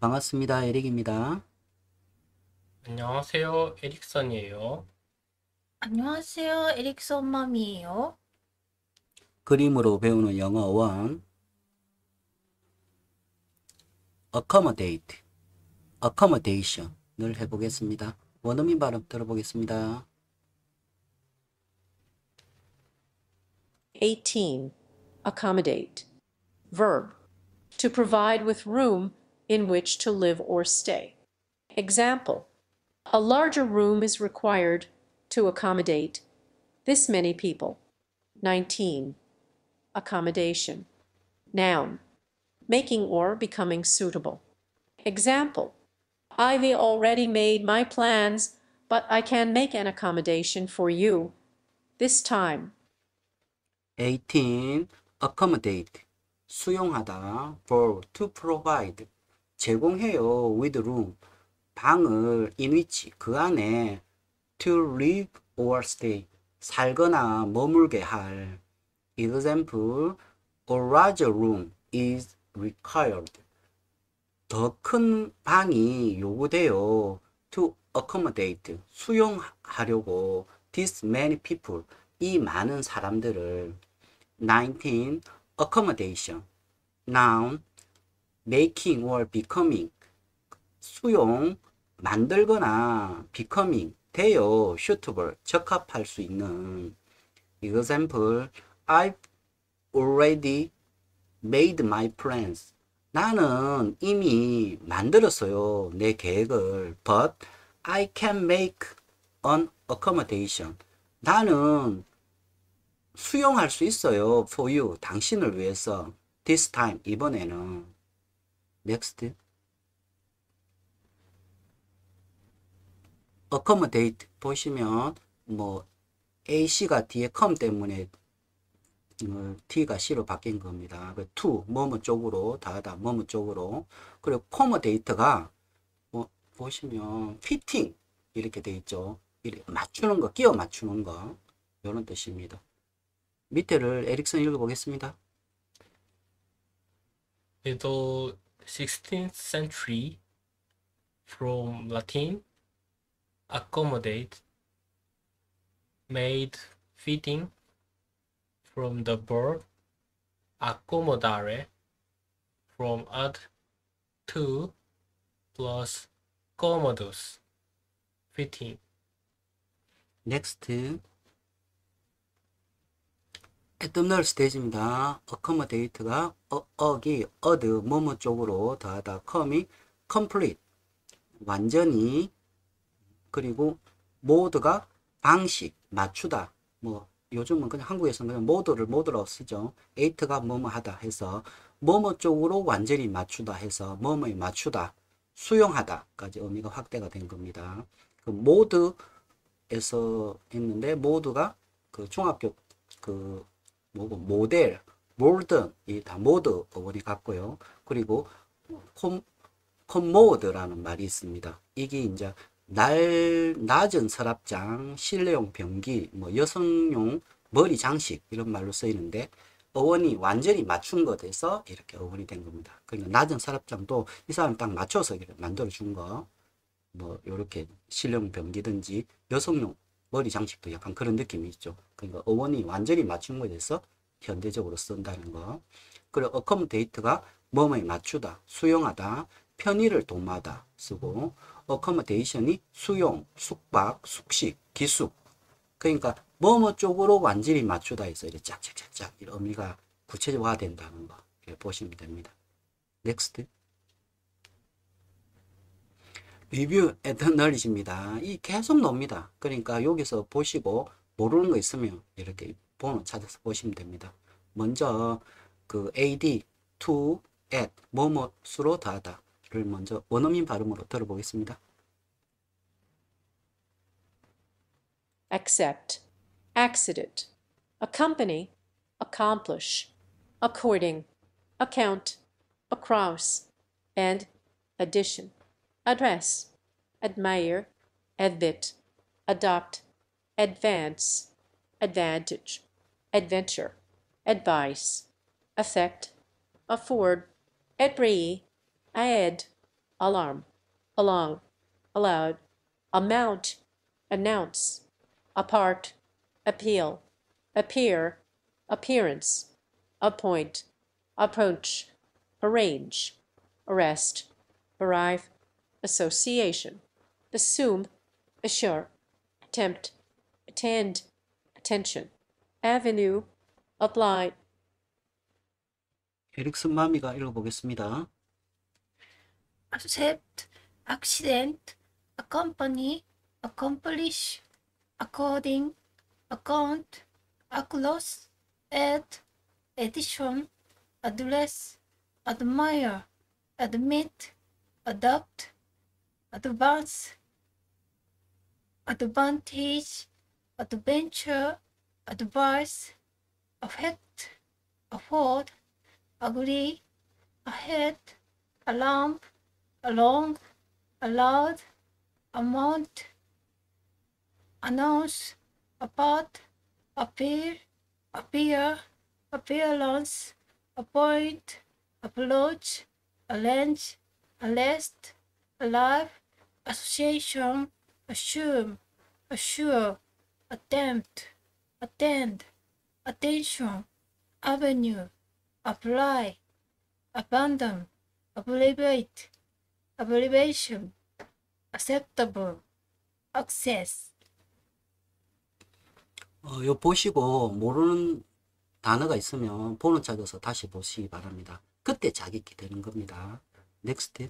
반갑습니다. 에릭입니다. 안녕하세요. 에릭선이에요. 안녕하세요. 에릭сон 맘이에요. 그림으로 배우는 영어 원 accommodate, accommodation을 해보겠습니다. 원어민 발음 들어보겠습니다. 18. Accommodate. Verb. To provide with room in which to live or stay. Example. A larger room is required to accommodate this many people. 19. Accommodation. Noun. Making or becoming suitable. Example. I've already made my plans, but I can make an accommodation for you this time. 18. accommodate, 수용하다. verb, to provide, 제공해요. with room, 방을 in which, 그 안에 to live or stay, 살거나 머물게 할. Example, a larger room is required. 더 큰 방이 요구돼요. to accommodate, 수용하려고 this many people, 이 많은 사람들을. 19. accommodation, noun, making or becoming, 수용, 만들거나 becoming, 되어 suitable, 적합할 수 있는. Example, I've already made my plans. 나는 이미 만들었어요. 내 계획을. But I can make an accommodation. 나는 수용할 수 있어요. For you. 당신을 위해서. This time. 이번에는. Next. accommodate 보시면 뭐 AC가 뒤에 come 때문에 T가 C로 바뀐 겁니다. to, 뭐뭐 쪽으로, 다하다, 뭐뭐 쪽으로. 그리고 accommodate가 보시면 fitting 이렇게 돼 있죠. 이렇게 맞추는 거, 끼워 맞추는 거. 이런 뜻입니다. 밑에를 에릭슨 읽어보겠습니다. Middle 16th century from Latin accommodate made fitting from the verb accomodare from ad to plus commodus fitting. Next. at the null stage입니다. accommodate가 어기, 어드, 뭐뭐 쪽으로 다하다, come이 complete, 완전히, 그리고 모드가 방식, 맞추다. 뭐 요즘은 그냥 한국에서는 그냥 모드를 모드라고 쓰죠. eight가 뭐뭐 하다 해서 뭐뭐 쪽으로 완전히 맞추다 해서 뭐뭐에 맞추다, 수용하다까지 의미가 확대가 된 겁니다. 그 모드에서 했는데 모드가 그 중학교 그 뭐고 모델, 몰든 이 다 모드 어원이 같고요. 그리고 콤모드라는 말이 있습니다. 이게 이제 낮은 서랍장, 실내용 변기, 뭐 여성용 머리 장식 이런 말로 쓰이는데 어원이 완전히 맞춘 것에서 이렇게 어원이 된 겁니다. 그러니까 낮은 서랍장도 이 사람 딱 맞춰서 이렇게 만들어 준 거, 뭐 이렇게 실내용 변기든지 여성용 머리 장식도 약간 그런 느낌이 있죠. 그러니까 어원이 완전히 맞춘 것에서 현대적으로 쓴다는 거. 그리고 accommodate가 뭐뭐에 맞추다, 수용하다, 편의를 도모하다 쓰고, accommodation이 수용, 숙박, 숙식, 기숙. 그러니까 뭐뭐 쪽으로 완전히 맞추다 해서 이렇게 짝짝짝짝 이런 의미가 구체화된다는 거 이렇게 보시면 됩니다. Next. 리뷰 at knowledge입니다. 이 계속 나옵니다. 그러니까 여기서 보시고 모르는 거 있으면 이렇게 번호 찾아서 보시면 됩니다. 먼저 그 AD, to, at, 뭐뭐수로 다하다를 먼저 원어민 발음으로 들어보겠습니다. Accept, accident, accompany, accomplish, according, account, across, and addition, address, admire, admit, adopt, advance, advantage, adventure, advice, affect, afford, agree, add, alarm, along, allowed, amount, announce, apart, appeal, appear, appearance, appoint, approach, arrange, arrest, arrive, association, assume, assure, attempt, attend, attention, avenue, apply, 에릭슨 마미가 읽어보겠습니다. accept, accident, accompany, accomplish, according, account, across, add, addition, address, admire, admit, adopt, advance, advantage, adventure, advice, affect, afford, agree, ahead, alarm, along, allowed, amount, announce, apart, appear, appear, appearance, appoint, approach, arrange, arrest, alive, association, assume, assure, attempt, attend, attention, avenue, apply, abandon, abbreviate, abbreviation, acceptable, access. 요 보시고 모르는 단어가 있으면 번호 찾아서 다시 보시기 바랍니다. 그때 자기기 되는 겁니다. 넥스트.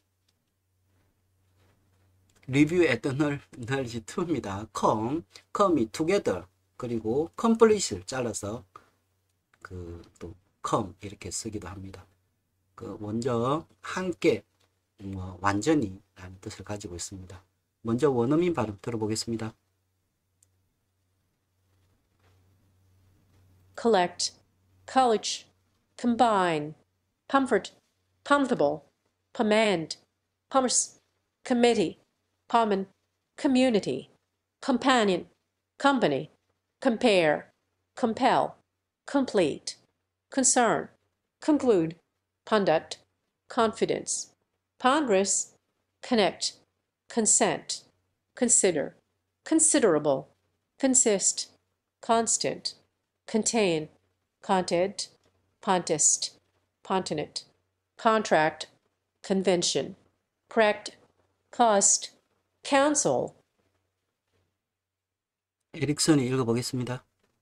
리뷰 에터널지 2입니다. come이 together, 그리고 complete를 잘라서 또 come 이렇게 쓰기도 합니다. 먼저 함께, 완전히 라는 뜻을 가지고 있습니다. 먼저 원어민 발음 들어보겠습니다. collect, college, combine, comfort, comfortable, command, commerce, committee, common, community, companion, company, compare, compel, complete, concern, conclude, conduct, confidence, ponderous, connect, consent, consider, considerable, consist, constant, contain, content, contest, continent, contract, convention, correct, cost, counsel, 에릭슨이 읽어보겠습니다.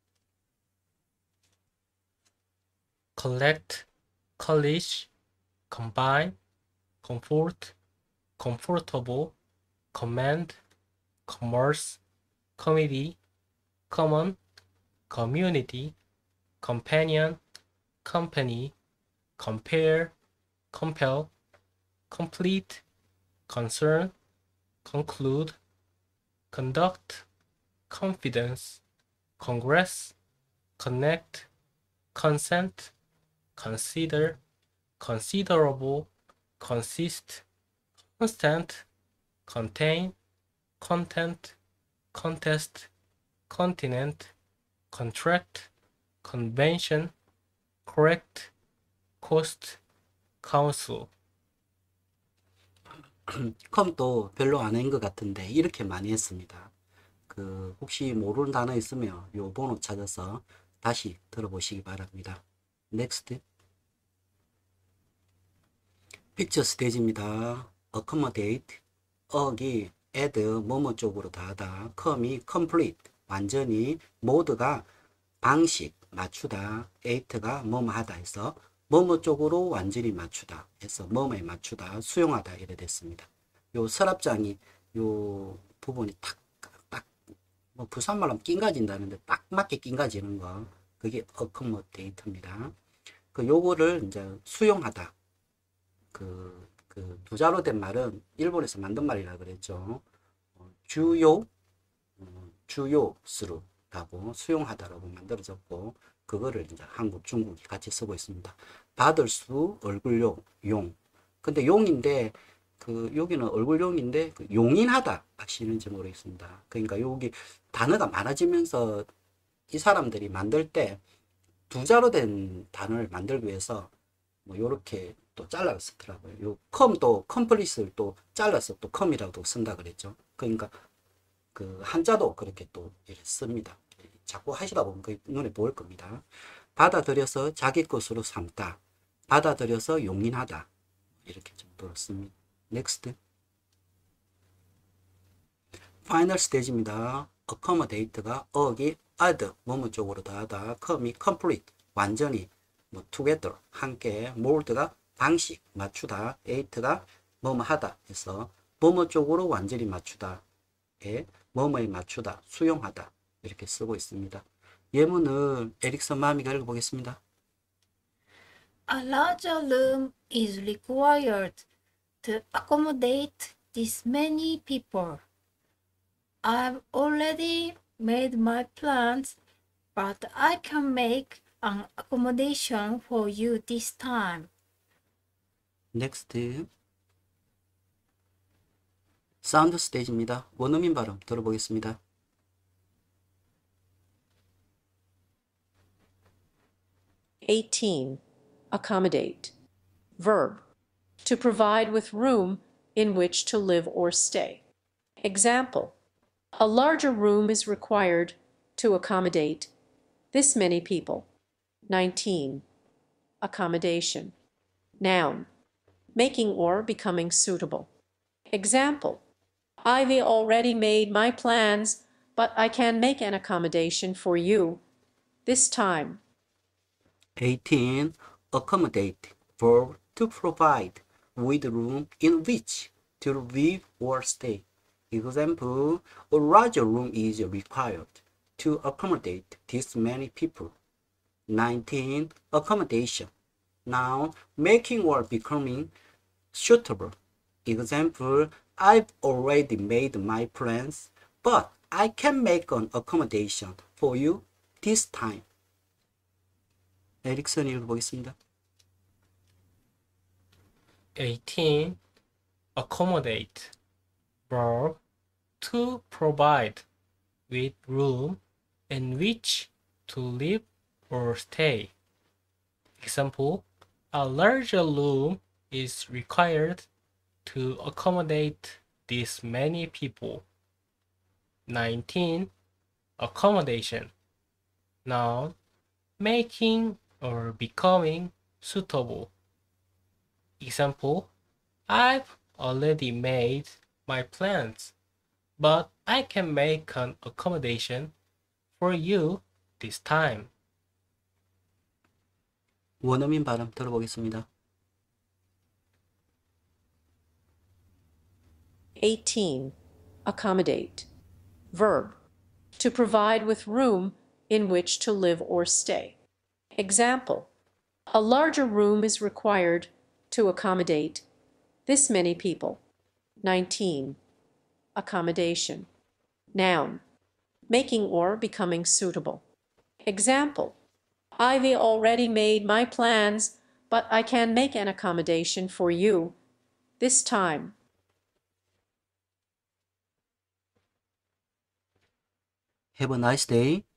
collect, college, combine, comfort, comfortable, command, commerce, committee, common, community, companion, company, compare, compel, complete, concern, conclude, conduct, confidence, congress, connect, consent, consider, considerable, consist, constant, contain, content, contest, continent, contract, convention, correct, cost, counsel. come도 별로 안 한 것 같은데 이렇게 많이 했습니다. 혹시 모르는 단어 있으면 요 번호 찾아서 다시 들어보시기 바랍니다. 넥스트. 픽처 스테이지입니다. accommodate, 어기 add, 뭐뭐 쪽으로 다하다, come이 complete, 완전히, mode가 방식, 맞추다, eight가 뭐뭐 하다 해서 뭐뭐 쪽으로 완전히 맞추다 해서 뭐뭐에 맞추다, 수용하다 이래 됐습니다. 요 서랍장이 요 부분이 뭐 부산말로 하면 낑가진다는데 딱 맞게 낑가지는 거, 그게 accommodate입니다. 요거를 이제 수용하다. 부자로 된 말은 일본에서 만든 말이라 그랬죠. 주요스루라고 수용하다라고 만들어졌고, 그거를 이제 한국, 중국이 같이 쓰고 있습니다. 받을 수, 얼굴용, 용. 근데 용인데, 여기는 얼굴용인데, 용인하다 아시는지 모르겠습니다. 그러니까 여기 단어가 많아지면서 이 사람들이 만들 때 두 자로 된 단어를 만들기 위해서 뭐 요렇게 또 잘라서 쓰더라고요. 요 컴도 컴플릿을 또 잘라서 또 컴이라고 쓴다 그랬죠. 그러니까 그 한자도 그렇게 또 이렇게 씁니다. 자꾸 하시다 보면 그 눈에 보일 겁니다. 받아들여서 자기 것으로 삼다. 받아들여서 용인하다. 이렇게 정도로 씁니다. 넥스트. 파이널 스테이지입니다. accommodate가 어기 add 뭐뭐 쪽으로 더하다. come이 complete 완전히 뭐 together 함께 mold가 방식 맞추다. eight가 뭐뭐 하다 해서 뭐뭐 쪽으로 완전히 맞추다. 에 뭐뭐에 맞추다. 수용하다. 이렇게 쓰고 있습니다. 예문을 에릭선 마미가 읽어보겠습니다. A larger room is required to accommodate this many people. I've already made my plans, but I can make an accommodation for you this time. 넥스트. 사운드 스테이지입니다. 원어민 발음 들어보겠습니다. Accommodate. Verb. To provide with room in which to live or stay. Example. A larger room is required to accommodate this many people. 19. Accommodation. Noun. Making or becoming suitable. Example. I've already made my plans, but I can make an accommodation for you this time. 18. Accommodate. Verb to provide with room in which to live or stay. Example, a larger room is required to accommodate this many people. 19. Accommodation. Noun, making or becoming suitable. Example, I've already made my plans, but I can make an accommodation for you this time. 에릭슨이 읽어보겠습니다. 18. Accommodate. Verb. To provide with room in which to live or stay. Example, a larger room is required to accommodate this many people. 19. Accommodation. Noun, making or becoming suitable. Example, I've already made my plans, but I can make an accommodation for you this time. 원어민 발음 들어보겠습니다. 18. Accommodate. Verb. To provide with room in which to live or stay. Example. A larger room is required to accommodate this many people. 19. Accommodation. Noun. Making or becoming suitable. Example. I've already made my plans, but I can make an accommodation for you this time. Have a nice day.